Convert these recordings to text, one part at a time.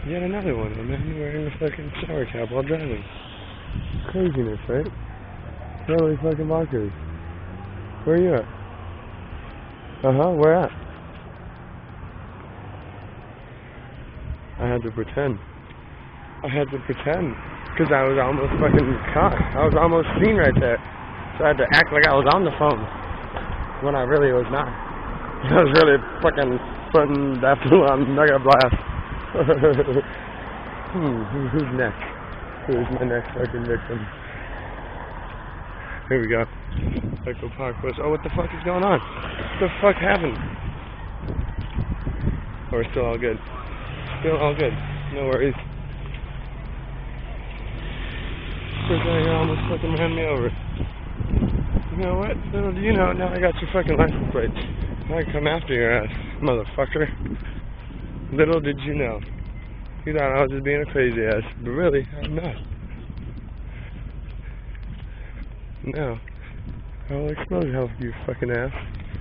Yet another one, a man wearing a fucking shower cap while driving. Craziness, right? Totally fucking bonkers. Where are you at? Where at? I had to pretend. Because I was almost fucking caught. I was almost seen right there. So I had to act like I was on the phone. When I really was not. I was really fucking putting that fool on Mega Blast. Who's next? Who's my next fucking victim? Here we go. Echo Park Bush. Oh, what the fuck is going on? What the fuck happened? Or still all good? Still all good. No worries. First thing you almost fucking ran me over. You know what? Little do you know, now I got your fucking license plate. I come after your ass, motherfucker. Little did you know. You thought I was just being a crazy ass, but really, I'm not. No. I will expose you fucking ass.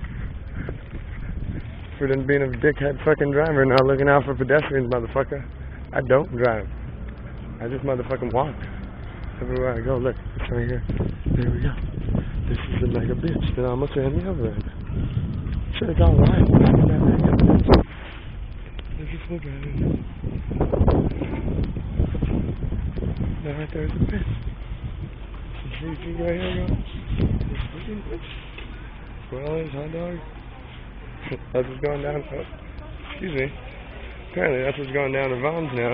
For them being a dickhead fucking driver and not looking out for pedestrians, motherfucker. I don't drive. I just motherfucking walk. Everywhere I go, look, it's right here. There we go. This is a mega bitch that almost ran me over right now. Sure, it's alright. This is so bad. Now right there's a bitch. Some free food right here, girl. This fucking bitch. Swirlies, hot dog. That's what's going down. Oh, excuse me. Apparently that's what's going down to Vaughn's now.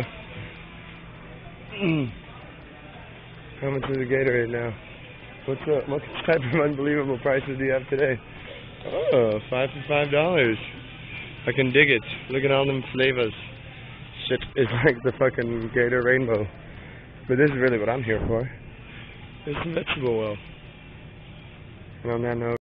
How much is a Gatorade now? What's up? What type of unbelievable prices do you have today? Oh, 5 for $5. I can dig it. Look at all them flavors. Shit is like the fucking Gator Rainbow. But this is really what I'm here for. It's a vegetable well. And on that note,